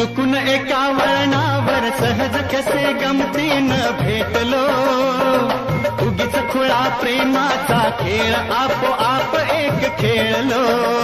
चुकून एका वळणावर सहज कसे गमतीनं भेटलो, उगीच खुळा प्रेमाचा खेळ आपोआप एक खेळलो.